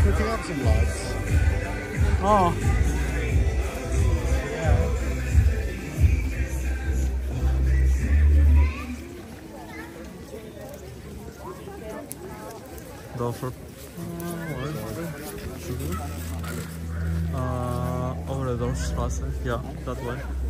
putting up some lights. Oh. Dorfer. Over the Dorfstrasse. Yeah, that way.